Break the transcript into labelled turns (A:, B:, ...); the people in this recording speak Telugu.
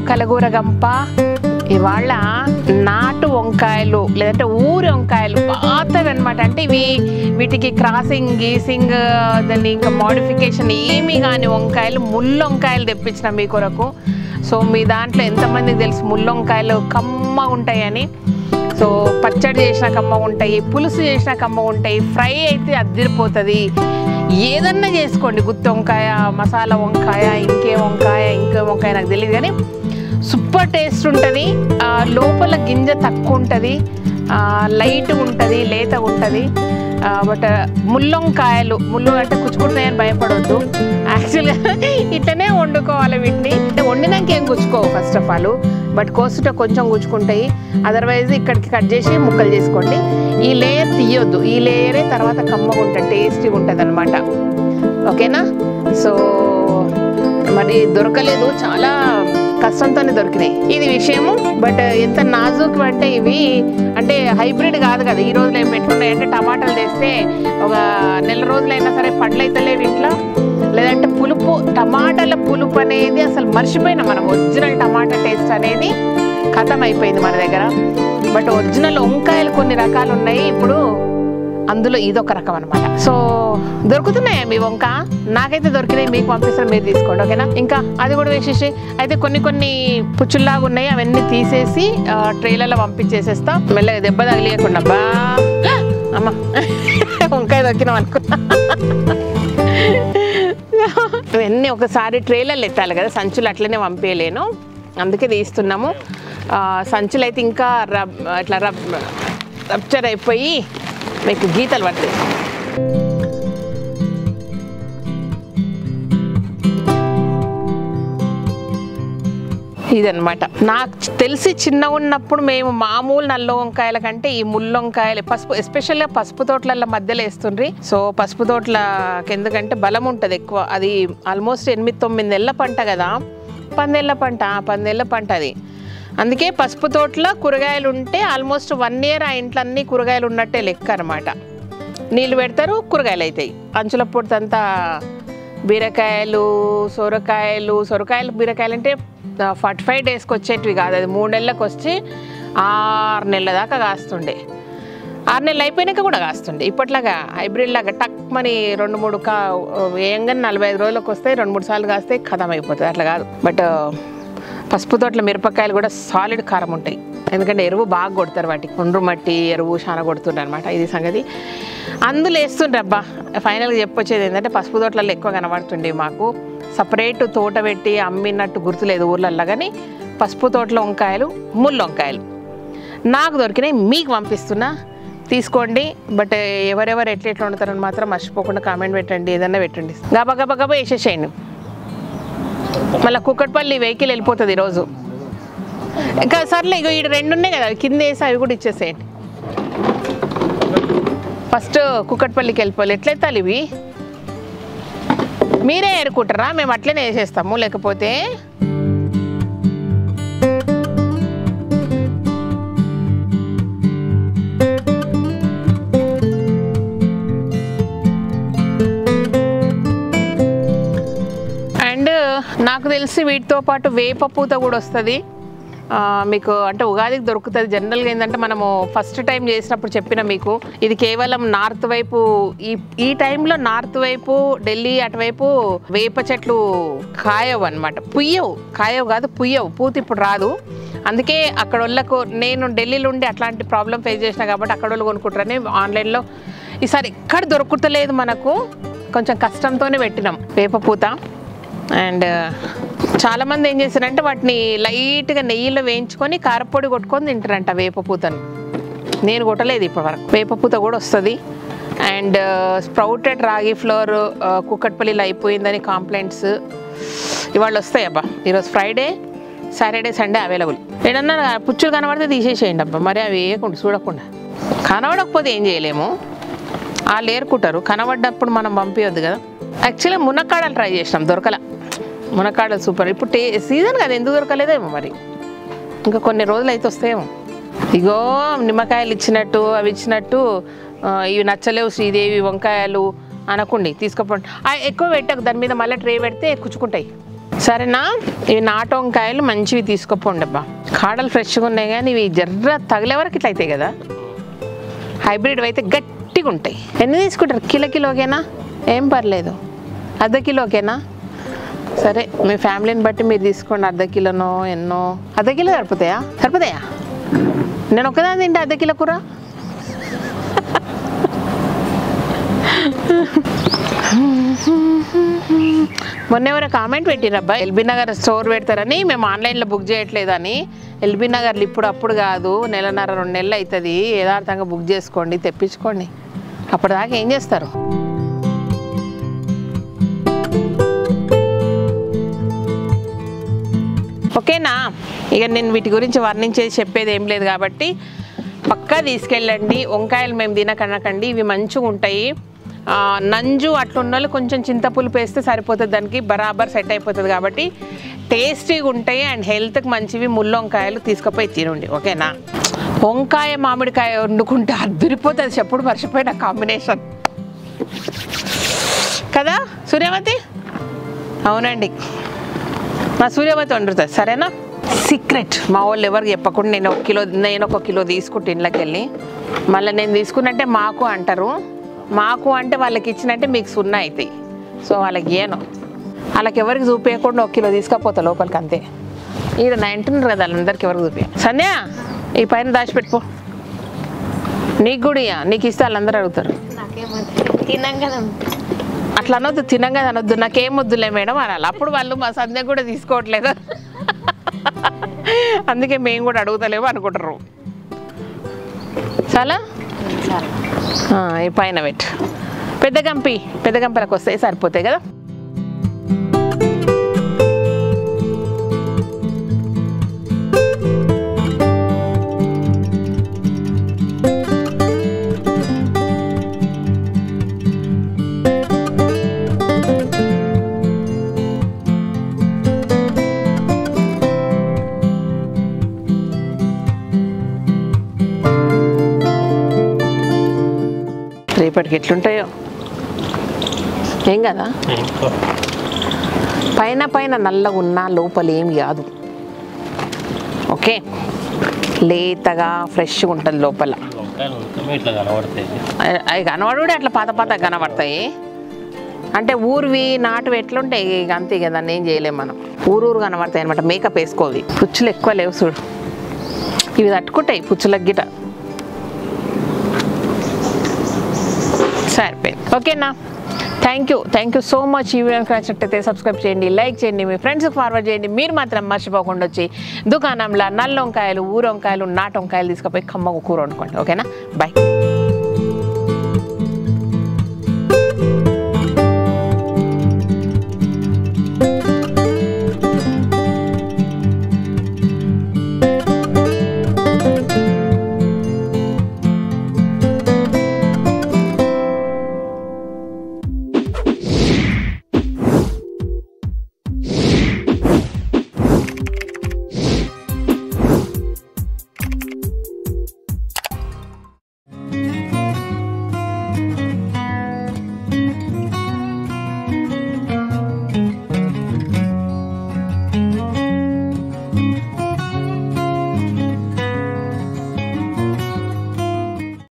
A: కలగూర గంప. ఇవాళ నాటు వంకాయలు లేదంటే ఊరి వంకాయలు పాతవి అనమాట. అంటే వీటికి క్రాసింగ్ గీసింగ్ దాన్ని ఇంకా మోడిఫికేషన్ ఏమీ కాని వంకాయలు, ముళ్ళు వంకాయలు తెప్పించిన మీ కొరకు. సో మీ దాంట్లో ఎంతమందికి తెలుసు ముళ్ళు వంకాయలు కమ్మగా ఉంటాయని. సో పచ్చడి చేసిన కమ్మగా ఉంటాయి, పులుసు చేసిన కమ్మగా ఉంటాయి, ఫ్రై అయితే అద్దిరిపోతుంది. ఏదన్నా చేసుకోండి, గుత్తి వంకాయ, మసాలా వంకాయ, ఇంకే వంకాయ నాకు తెలియదు కానీ సూపర్ టేస్ట్ ఉంటుంది. లోపల గింజ తక్కువ ఉంటుంది, లైట్గా ఉంటుంది, లేతగా ఉంటుంది. బట్ ముళ్ళొంకాయలు, ముళ్ళు అంటే కుచ్చుకుంటున్నాయని భయపడవద్దు. యాక్చువల్గా ఇట్లనే వండుకోవాలి వీటిని. అంటే వండినాక ఏం గుచ్చుకోవు ఫస్ట్ ఆఫ్ ఆల్, బట్ కోసుట కొంచెం గుచ్చుకుంటాయి. అదర్వైజ్ ఇక్కడికి కట్ చేసి ముక్కలు చేసుకోండి. ఈ లేయర్ తీయొద్దు, ఈ లేయరే తర్వాత కమ్మగా ఉంటుంది, టేస్టీగా ఉంటుంది అనమాట. ఓకేనా? సో మరి దొరకలేదు, చాలా కష్టంతోనే దొరికినాయి ఇది విషయము. బట్ ఎంత నాజూకు అంటే ఇవి, అంటే హైబ్రిడ్ కాదు కదా. ఈ రోజులు ఏమి ఎట్లున్నాయి అంటే టమాటాలు తెస్తే ఒక నెల రోజులైనా సరే పండ్లు అయితే లేవు ఇంట్లో. లేదంటే పులుపు, టమాటాల పులుపు అనేది అసలు మర్చిపోయినా మనం. ఒరిజినల్ టమాటా టేస్ట్ అనేది ఖతం అయిపోయింది మన దగ్గర. బట్ ఒరిజినల్ వంకాయలు కొన్ని రకాలు ఉన్నాయి ఇప్పుడు, అందులో ఇదొక రకం అనమాట. సో దొరుకుతున్నాయా మీ వంక? నాకైతే దొరికినాయి, మీకు పంపిస్తాను, మీరు తీసుకోండి. ఓకేనా? ఇంకా అది కూడా వేసేసి అయితే కొన్ని పుచ్చుల్లాగా ఉన్నాయి, అవన్నీ తీసేసి ట్రైలలో పంపించేసేస్తా. మెల్లగా దెబ్బ తగిలియకుండా. బా అమ్మ వంకాయ దొరికినాం అనుకున్నా. ఇవన్నీ ఒకసారి ట్రైలర్లు ఎత్తాలి కదా, సంచులు అట్లనే పంపించలేను, అందుకే తీస్తున్నాము. సంచులు అయితే ఇంకా ఇట్లా రప్చర్ అయిపోయి మీకు గీతలు పడతాయి. ఇదనమాట. నాకు తెలిసి చిన్న ఉన్నప్పుడు మేము మామూలు నల్ల వంకాయల కంటే ఈ ముళ్ళు వంకాయలు, పసుపు ఎస్పెషల్గా పసుపు తోటల మధ్యలో వేస్తుండ్రి. సో పసుపు తోటలకి ఎందుకంటే బలం ఉంటుంది ఎక్కువ. అది ఆల్మోస్ట్ 8-9 నెలల పంట కదా, 10 నెలల పంట అది. అందుకే పసుపు తోటలో కూరగాయలు ఉంటే ఆల్మోస్ట్ 1 year ఆ ఇంట్లో అన్ని కూరగాయలు ఉన్నట్టే లెక్క అనమాట. నీళ్ళు పెడతారు, కూరగాయలు అవుతాయి. అంచుల పొడితంతా బీరకాయలు, సొరకాయలు బీరకాయలు అంటే 45 daysకి వచ్చేటివి కాదు, అది 3 నెలలకు వచ్చి 6 నెలల దాకా కాస్తుండే. 6 నెలలు అయిపోయినాక కూడా కాస్తుండే. ఇప్పట్లాగా హైబ్రిడ్ లాగా టక్ మని 2-3 వేయంగా 45 రోజులకు వస్తాయి, 2-3 సార్లు కాస్తే ఖతం అయిపోతుంది. అట్లా కాదు. బట్ పసుపు తోటల మిరపకాయలు కూడా సాలిడ్ కారం ఉంటాయి, ఎందుకంటే ఎరువు బాగా కొడతారు వాటికి. ఒండ్రు మట్టి ఎరువు చాలా కొడుతుండ్రు అనమాట. ఇది సంగతి అందులో వేస్తుండ్రు. అబ్బా ఫైనల్గా చెప్పొచ్చేది ఏంటంటే పసుపు తోటలలో ఎక్కువ కనబడుతుండే మాకు. సపరేట్ తోట పెట్టి అమ్మినట్టు గుర్తులేదు ఊర్లల్లో, కానీ పసుపు తోటలో వంకాయలు, ముళ్ళు వంకాయలు నాకు దొరికినాయి, మీకు పంపిస్తున్నా, తీసుకోండి. బట్ ఎవరెవరు ఎట్లా వండుతారని మాత్రం మర్చిపోకుండా కామెంట్ పెట్టండి, ఏదన్నా పెట్టండి. గబా వేసేసేయండి. మళ్ళీ కుక్కట్పల్లి వెహికల్ వెళ్ళిపోతుంది ఈరోజు. ఇంకా సర్లే, ఇక ఈ 2 ఉన్నాయి కదా, కింద వేసి అవి కూడా ఇచ్చేసేయండి. ఫస్ట్ కుక్కట్పల్లికి వెళ్ళిపోవాలి. ఎట్లెత్తాలి ఇవి? మీరే ఏరుకుంటారా? మేము అట్లనే వేసేస్తాము. లేకపోతే అండ్ నాకు తెలిసి వీటితో పాటు వేప పూత కూడా వస్తుంది మీకు. అంటే ఉగాదికి దొరుకుతుంది. జనరల్గా ఏంటంటే మనము ఫస్ట్ టైం చేసినప్పుడు చెప్పిన మీకు, ఇది కేవలం నార్త్ వైపు, ఈ టైంలో నార్త్ వైపు ఢిల్లీ అటువైపు వేప చెట్లు కాయవు అనమాట. కాయవు కాదు, పూత ఇప్పుడు రాదు. అందుకే అక్కడ వాళ్ళకు, నేను ఢిల్లీలో ఉండి అట్లాంటి ప్రాబ్లం ఫేస్ చేసిన కాబట్టి అక్కడ వాళ్ళు కొనుక్కుంటారని ఆన్లైన్లో. ఈసారి ఎక్కడ దొరుకుతలేదు మనకు, కొంచెం కష్టంతోనే పెట్టినాం వేప పూత. అండ్ చాలామంది ఏం చేస్తారంటే వాటిని లైట్గా నెయ్యిలో వేయించుకొని కారపొడి కొట్టుకొని తింటారంట వేప పూతను. నేను కొట్టలేదు ఇప్పటివరకు. వేప పూత కూడా వస్తుంది. అండ్ స్ప్రౌటెడ్ రాగి ఫ్లోర్ కుక్కట్పల్లిలో అయిపోయిందని కంప్లైంట్స్ ఇవాళ వస్తాయి. అబ్బా ఈరోజు ఫ్రైడే, సాటర్డే, సండే అవైలబుల్. ఏదన్నా పుచ్చులు కనబడితే తీసేసేయండి అబ్బా, మరి అవి వేయకుండా చూడకుండా. కనబడకపోతే ఏం చేయలేము, వాళ్ళు ఏరుకుంటారు. కనబడ్డప్పుడు మనం పంపించొద్దు కదా. యాక్చువల్గా మునక్కాడలు ట్రై చేసినాం, దొరకల. మునక్కాడలు సూపర్. ఇప్పుడు సీజన్ కదా, ఎందుకు దొరకలేదేమో మరి, ఇంకా కొన్ని రోజులు అయితే వస్తాయేమో. ఇగో నిమ్మకాయలు ఇచ్చినట్టు అవి ఇచ్చినట్టు ఇవి నచ్చలేవు శ్రీదేవి, వంకాయలు అనకండి, తీసుకుపోండి. ఎక్కువ పెట్టకు, దాని మీద మళ్ళీ ట్రే పెడితే కుచ్చుకుంటాయి. సరేనా? ఇవి నాటు వంకాయలు మంచివి తీసుకోపోండి అబ్బా. కాడలు ఫ్రెష్గా ఉన్నాయి కానీ ఇవి జర్ర తగిలే వరకు ఇట్లా అవుతాయి కదా. హైబ్రిడ్ అయితే గట్టిగా ఉంటాయి. ఎన్ని తీసుకుంటారు? కిలోకేనా? ఏం పర్లేదు. అర్ధ కిలోకేనా? సరే, మీ ఫ్యామిలీని బట్టి మీరు తీసుకోండి. అర్ధ కిలోనో ఎన్నో. అర్ధ కిలో సరిపోతాయా? నేను ఒక్కదాన్ని తింటే అర్ధ కిలో కూర. మొన్న ఎవరో కామెంట్ పెట్టిరబ్బా, ఎల్బీ నగర్ స్టోర్ పెడతారని. మేము ఆన్లైన్లో బుక్ చేయట్లేదని. ఎల్బీ నగర్లో అప్పుడు కాదు, నెలన్నర 2 నెలలు అవుతుంది. యథార్థంగా బుక్ చేసుకోండి, తెప్పించుకోండి. అప్పటిదాకా ఏం చేస్తారు? ఓకేనా? ఇక నేను వీటి గురించి వర్ణించేది చెప్పేది ఏం లేదు కాబట్టి పక్కా తీసుకెళ్ళండి. వంకాయలు మేము తినకనకండి, ఇవి మంచిగా ఉంటాయి. నంజు అట్లున్న వాళ్ళు కొంచెం చింతపులుపు వేస్తే సరిపోతుంది, దానికి బరాబర్ సెట్ అయిపోతుంది. కాబట్టి టేస్టీగా ఉంటాయి అండ్ హెల్త్కి మంచివి. ముళ్ళొంకాయలు తీసుకుపోయి తినండి. ఓకేనా? వంకాయ మామిడికాయ వండుకుంటే అద్దరిపోతుంది. చెప్పుడు మర్చిపోయిన కాంబినేషన్ కదా సూర్యవతి? అవునండి, మా సూర్యవతి వండుతుంది. సరేనా? సీక్రెట్ మా వాళ్ళు ఎవరికి చెప్పకుండా నేను 1 కిలో తీసుకుంటే ఇంట్లోకి వెళ్ళి మళ్ళీ నేను తీసుకున్నట్టే మాకు అంటారు. మాకు అంటే వాళ్ళకి ఇచ్చినట్టే మీకు 0 అవుతాయి. సో వాళ్ళకి వాళ్ళకి ఎవరికి చూపించకుండా 1 కిలో తీసుకపోతా లోపలికి, అంతే. ఈడ 19 కదా, వాళ్ళందరికీ ఎవరికి చూపి. సంధ్య, ఈ పైన దాచిపెట్టుకో. నీకు కూడా నీకు ఇస్తే వాళ్ళందరూ అడుగుతారు. అట్లా అనొద్దు, తినంగా అనొద్దు. నాకేం వద్దులే మేడం అనాలి. అప్పుడు వాళ్ళు మా సంధ్య కూడా తీసుకోవట్లేదు, అందుకే మేము కూడా అడుగుతలేము అనుకుంటారు. చాలా ఈ పైన పెట్టు. పెద్ద గంపలకు వస్తాయి, సరిపోతాయి కదా. రేపటికి ఎట్లుంటాయో ఏం కదా. పైన నల్లగా ఉన్నా లోపల ఏమి కాదు. ఓకే, లేతగా ఫ్రెష్గా ఉంటుంది లోపల. అవి కనబడు అట్లా పాత కనబడతాయి. అంటే ఊరివి నాటువి ఎట్లుంటాయి ఇక అంతే కదా, ఏం చేయలేము మనం. ఊరు కనబడతాయి అనమాట. మేకప్ వేసుకోవి. పుచ్చులు ఎక్కువ లేవు చూడు, ఇవి తట్టుకుంటాయి పుచ్చులకు గిట. సరిపోయింది. ఓకేనా? Thank you so much. ఈ వీడియో నచ్చినట్టయితే సబ్స్క్రైబ్ చేయండి, లైక్ చేయండి, మీ ఫ్రెండ్స్కి ఫార్వర్డ్ చేయండి. మీరు మాత్రం మర్చిపోకుండా వచ్చి దుకాణంలో నల్ల వంకాయలు, ఊరు వంకాయలు, నాటు వంకాయలు తీసుకుపోయి కమ్మగా కూర వండుకోండి. ఓకేనా? బాయ్.